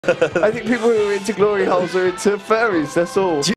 I think people who are into glory holes are into furries, that's all.